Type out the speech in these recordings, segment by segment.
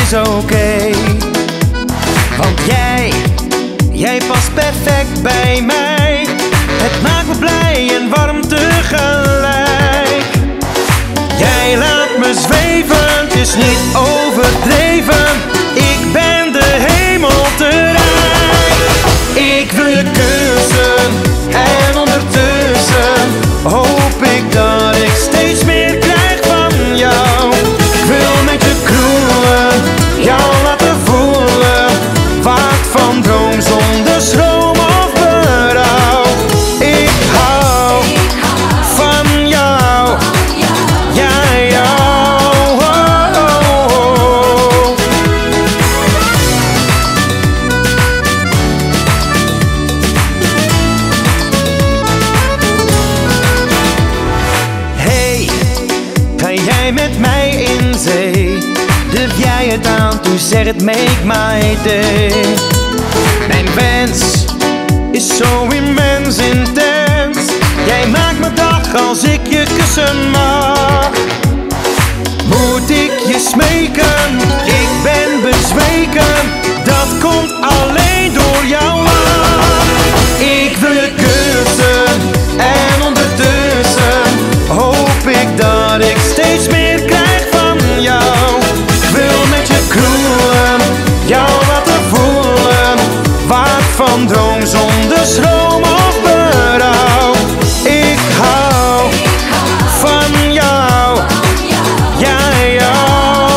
is oké. Want jij past perfect bij mij. Het maakt me blij en warm tegelijk. Jij laat me zweven, het is niet overdreven. Ik ben de hemel te rijk. Ik wil je kussen en ondertussen hoop ik dat ik steeds meer krijg van jou. Ik wil met je kroelen, jou laten voelen. Waard van droom zonder schroom of berouw. Ik hou van jou, ja jou. Hey, ga jij met mij in zee? Durf jij het aan, toen zeg het make my day. Mijn wens is zo immens intens. Jij maakt mijn dag als ik je kussen mag. Moet ik je smeken? Ik ben bezweken. Dat komt alleen door jouw lach. Ik wil je kussen en ondertussen hoop ik dat ik steeds meer krijg van jou. Ik wil met je kroelen, jou laten voelen. Waard van droom zonder schroom of berouw. Ik hou van jou, ja jou.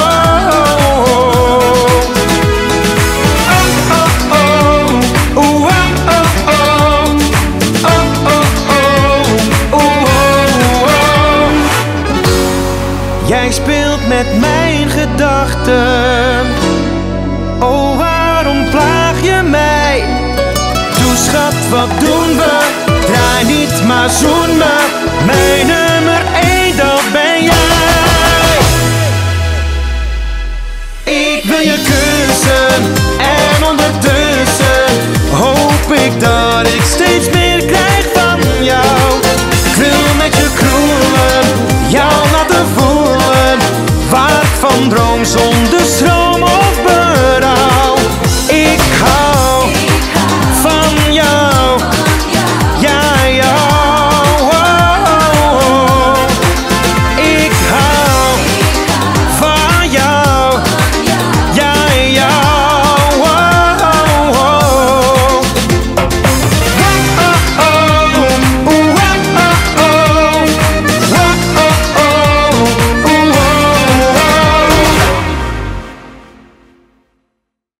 Jij speelt met mijn gedachten. Oh, waarom plaag je mij? Doe schat, wat doen we? Draai niet, maar zoen me. Mijn nummer 1, dat ben jij. Ik wil je